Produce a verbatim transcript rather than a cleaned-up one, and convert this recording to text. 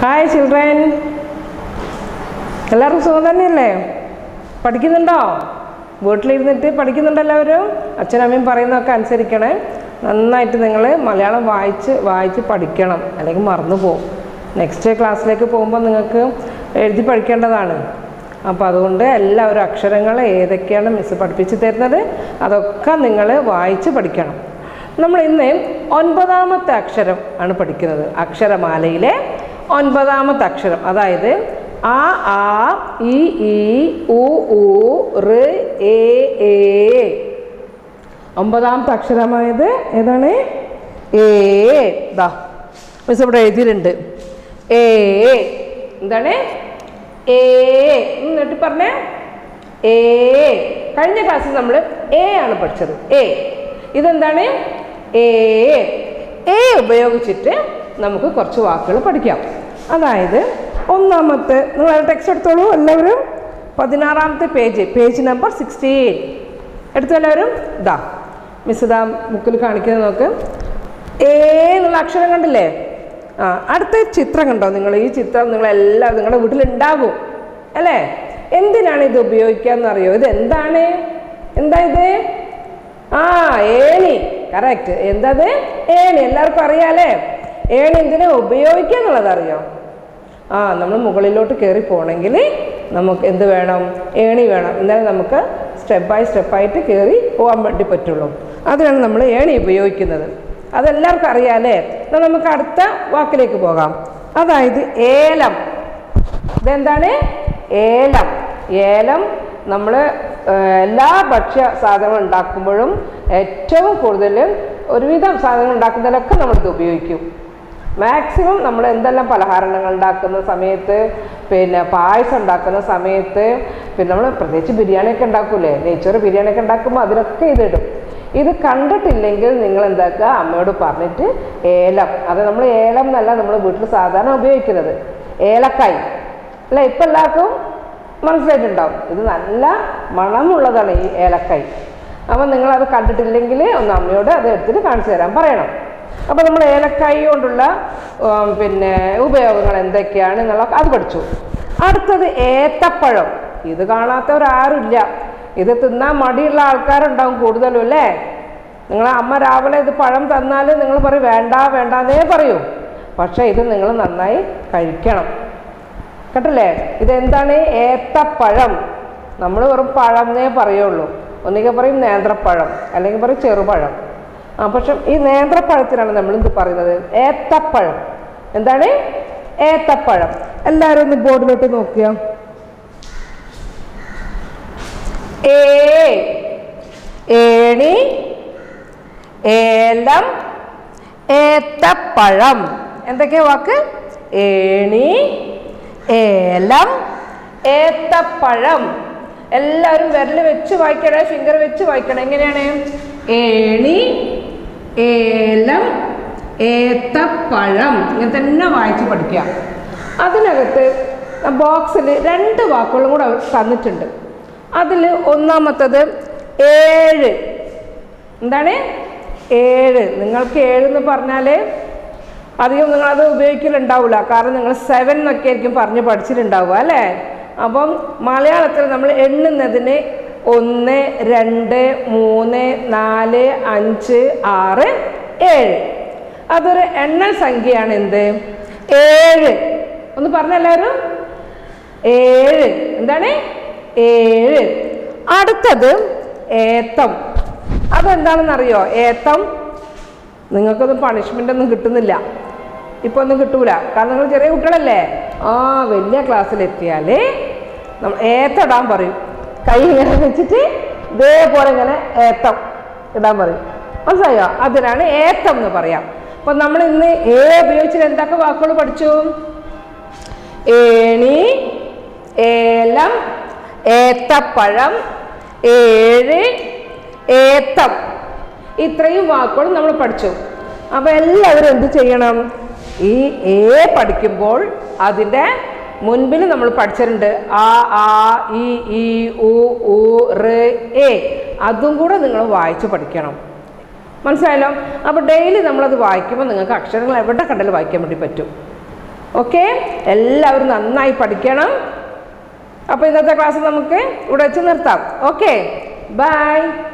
Hi children, എല്ലാവർക്കും സുഖം തന്നെയല്ലേ? പഠിക്കുന്നുണ്ടോ? വീട്ടിലിരുന്നിട്ട് പഠിക്കുന്നുണ്ടോ എല്ലാവരും? അച്ഛനമ്മയും പറയുന്നതൊക്കെ അനുസരിക്കണേ. നന്നായിട്ട് നിങ്ങൾ മലയാളം വായിച്ച് വായിച്ച് പഠിക്കണം, അല്ലെങ്കിൽ മറന്നു പോകും. നെക്സ്റ്റ് ക്ലാസ്സിലേക്ക് പോകുമ്പോൾ നിങ്ങൾക്ക് എഴുതി പഠിക്കേണ്ടതാണ്. അപ്പോൾ അതുകൊണ്ട് എല്ലാവരും അക്ഷരങ്ങൾ ഏതൊക്കെയാണ് മിസ് പഠിപ്പിച്ച് തരുന്നത് അതൊക്കെ നിങ്ങൾ വായിച്ച് പഠിക്കണം. നമ്മൾ ഇന്ന് ഒൻപതാമത്തെ അക്ഷരം ആണ് പഠിക്കുന്നത്. അക്ഷരമാലയിലെ ഒൻപതാമത്തെ അക്ഷരം, അതായത് ആ ആ ഇ ഈ ഉ ഊ ഋ എ ഏ. ഒമ്പതാമത്തെ അക്ഷരമായത് ഏതാണ്? ഏ. ദാ മിസ് ഇവിടെ എഴുതിയിട്ടുണ്ട് ഏ. എന്താണ്? ഏ. എന്നിട്ട് പറഞ്ഞേ ഏ. കഴിഞ്ഞ ക്ലാസ്സിൽ നമ്മൾ എ ആണ് പഠിച്ചത്. എ ഇതെന്താണ്? ഏ. എ ഉപയോഗിച്ചിട്ട് നമുക്ക് കുറച്ച് വാക്കുകൾ പഠിക്കാം. അതായത് ഒന്നാമത്തെ, നിങ്ങൾ ടെക്സ്റ്റ് എടുത്തോളൂ എല്ലാവരും. പതിനാറാമത്തെ പേജ്, പേജ് നമ്പർ സിക്സ്റ്റീൻ എടുത്തു എല്ലാവരും. ഇതാ മിസ് ഇതാ ബുക്കിൽ കാണിക്കുന്നത് നോക്ക്. ഏ എന്നുള്ള അക്ഷരം കണ്ടില്ലേ? ആ, അടുത്ത ചിത്രം കണ്ടോ നിങ്ങൾ? ഈ ചിത്രം നിങ്ങളെല്ലാവരും നിങ്ങളുടെ വീട്ടിലുണ്ടാകും അല്ലേ? എന്തിനാണ് ഇത് ഉപയോഗിക്കുക എന്നറിയോ? ഇത് എന്താണ്? എന്താ ഇത്? ആ, ഏണി. കറക്റ്റ്. എന്തത്? ഏണി. എല്ലാവർക്കും അറിയാമല്ലേ? ഏണി എന്തിനാ ഉപയോഗിക്കുക എന്നുള്ളത് അറിയോ? ആ, നമ്മൾ മുകളിലോട്ട് കയറി പോകണമെങ്കിൽ നമുക്ക് എന്ത് വേണം? ഏണി വേണം. എന്നാലും നമുക്ക് സ്റ്റെപ്പ് ബൈ സ്റ്റെപ്പായിട്ട് കയറി പോകാൻ വേണ്ടി പറ്റുള്ളൂ. അതിനാണ് നമ്മൾ ഏണി ഉപയോഗിക്കുന്നത്. അതെല്ലാവർക്കും അറിയാമല്ലേ? എന്നാൽ നമുക്ക് അടുത്ത വാക്കിലേക്ക് പോകാം. അതായത് ഏലം. ഇതെന്താണ്? ഏലം. ഏലം നമ്മൾ എല്ലാ ഭക്ഷ്യ സാധനങ്ങൾ ഉണ്ടാക്കുമ്പോഴും ഏറ്റവും കൂടുതൽ ഒരുവിധം സാധനങ്ങൾ ഉണ്ടാക്കുന്നതിലൊക്കെ നമ്മളിത് ഉപയോഗിക്കും. മാക്സിമം നമ്മൾ എന്തെല്ലാം പലഹാരങ്ങൾ ഉണ്ടാക്കുന്ന സമയത്ത്, പിന്നെ പായസം ഉണ്ടാക്കുന്ന സമയത്ത്, പിന്നെ നമ്മൾ പ്രത്യേകിച്ച് ബിരിയാണിയൊക്കെ ഉണ്ടാക്കൂലേ, നെയ്ച്ചോറ് ബിരിയാണിയൊക്കെ ഉണ്ടാക്കുമ്പോൾ അതിലൊക്കെ ഇതിടും. ഇത് കണ്ടിട്ടില്ലെങ്കിൽ നിങ്ങൾ എന്താക്കുക, അമ്മയോട് പറഞ്ഞിട്ട് ഏലം, അത് നമ്മൾ ഏലം എന്നല്ല നമ്മൾ വീട്ടിൽ സാധാരണ ഉപയോഗിക്കുന്നത്, ഏലക്കായ് അല്ല. ഇപ്പം എല്ലാവർക്കും മനസ്സിലായിട്ടുണ്ടാവും. ഇത് നല്ല മണമുള്ളതാണ് ഈ ഏലക്കായ്. അപ്പം നിങ്ങളത് കണ്ടിട്ടില്ലെങ്കിൽ ഒന്ന് അമ്മയോട് അത് എടുത്തിട്ട് കാണിച്ചു തരാൻ പറയണം. അപ്പോൾ നമ്മൾ ഏലക്കായ് കൊണ്ടുള്ള പിന്നെ ഉപയോഗങ്ങൾ എന്തൊക്കെയാണ് എന്നുള്ള അത് പഠിച്ചു. അടുത്തത് ഏത്തപ്പഴം. ഇത് കാണാത്തവരാരുമില്ല. ഇത് തിന്നാൻ മടിയുള്ള ആൾക്കാരുണ്ടാവും കൂടുതലും അല്ലേ? നിങ്ങളെ അമ്മ രാവിലെ ഇത് പഴം തന്നാൽ നിങ്ങൾ പറയും വേണ്ട വേണ്ടാന്നേ പറയൂ. പക്ഷേ ഇത് നിങ്ങൾ നന്നായി കഴിക്കണം കേട്ടല്ലേ? ഇതെന്താണ്? ഏത്തപ്പഴം. നമ്മൾ വെറും പഴം എന്നേ പറയുള്ളൂ. ഒന്നുകിൽ പറയും നേന്ത്രപ്പഴം, അല്ലെങ്കിൽ പറയും ചെറുപഴം. ആ, പക്ഷെ ഈ നേന്ത്രപ്പഴത്തിനാണ് നമ്മൾ എന്ത് പറയുന്നത്? ഏത്തപ്പഴം. എന്താണ്? ഏത്തപ്പഴം. എല്ലാവരും ഒന്ന് ബോർഡിലോട്ട് നോക്കുക. ഏ, ഏണി, ഏലം, ഏത്തപ്പഴം. എന്തൊക്കെയാ വാക്ക്? ഏണി, ഏലം, ഏത്തപ്പഴം. എല്ലാവരും വിരൽ വെച്ച് വായിക്കണേ, ഫിംഗർ വെച്ച് വായിക്കണം. എങ്ങനെയാണ്? ഏണി, ഏലം, ഏത്തപ്പഴം. ഇങ്ങനെ തന്നെ വായിച്ച് പഠിക്കുക. അതിനകത്ത് ബോക്സിൽ രണ്ട് വാക്കുകളും കൂടെ അവർ തന്നിട്ടുണ്ട്. അതിൽ ഒന്നാമത്തത് ഏഴ്. എന്താണ്? ഏഴ്. നിങ്ങൾക്ക് ഏഴെന്ന് പറഞ്ഞാൽ അധികം നിങ്ങളത് ഉപയോഗിക്കലുണ്ടാവില്ല. കാരണം നിങ്ങൾ സെവൻ എന്നൊക്കെ ആയിരിക്കും പറഞ്ഞ് പഠിച്ചിട്ടുണ്ടാവുക അല്ലേ? അപ്പം മലയാളത്തിൽ നമ്മൾ എണ്ണുന്നതിന് ഒന്ന്, രണ്ട്, മൂന്ന്, നാല്, അഞ്ച്, ആറ്, ഏഴ്. അതൊരു എണ്ണൽ സംഖ്യയാണ്. എന്ത്? ഏഴ്. ഒന്ന് പറഞ്ഞെല്ലാവരും. ഏഴ്. എന്താണ്? ഏഴ്. അടുത്തത് ഏത്തം. അതെന്താണെന്നറിയോ? ഏത്തം നിങ്ങൾക്കൊന്നും പണിഷ്മെൻ്റ് ഒന്നും കിട്ടുന്നില്ല, ഇപ്പോൾ ഒന്നും കിട്ടൂല. കാരണം നിങ്ങൾ ചെറിയ കുട്ടികളല്ലേ. ആ, വലിയ ക്ലാസ്സിലെത്തിയാൽ നമ്മൾ ഏത്തം ഇടാൻ പറയും. കൈ ഇങ്ങനെ വെച്ചിട്ട് ഇതേപോലെ ഇങ്ങനെ ഏത്തം ഇടാൻ പറയും. മനസ്സിലായോ? അതിനാണ് ഏത്തം എന്ന് പറയാം. അപ്പം നമ്മൾ ഇന്ന് ഏ ഉപയോഗിച്ചിട്ട് എന്തൊക്കെ വാക്കുകൾ പഠിച്ചു? ഏണി, ഏലം, ഏത്തപ്പഴം, ഏഴ്, ഏത്തം. ഇത്രയും വാക്കുകൾ നമ്മൾ പഠിച്ചു. അപ്പോൾ എല്ലാവരും എന്ത് ചെയ്യണം? ഈ ഏ പഠിക്കുമ്പോൾ അതിൻ്റെ മുൻപിൽ നമ്മൾ പഠിച്ചിട്ടുണ്ട് ആ ആ ഇ ഈ ഉ ഊ ഋ എ. അതും കൂടെ നിങ്ങൾ വായിച്ച് പഠിക്കണം. മനസ്സിലായല്ലോ? അപ്പോൾ ഡെയിലി നമ്മളത് വായിക്കുമ്പോൾ നിങ്ങൾക്ക് അക്ഷരങ്ങൾ എവിടെ കണ്ടാലും വായിക്കാൻ വേണ്ടി പറ്റും. ഓക്കെ, എല്ലാവരും നന്നായി പഠിക്കണം. അപ്പോൾ ഇന്നത്തെ ക്ലാസ് നമുക്ക് ഇവിടെ വെച്ച് നിർത്താം. Okay, by.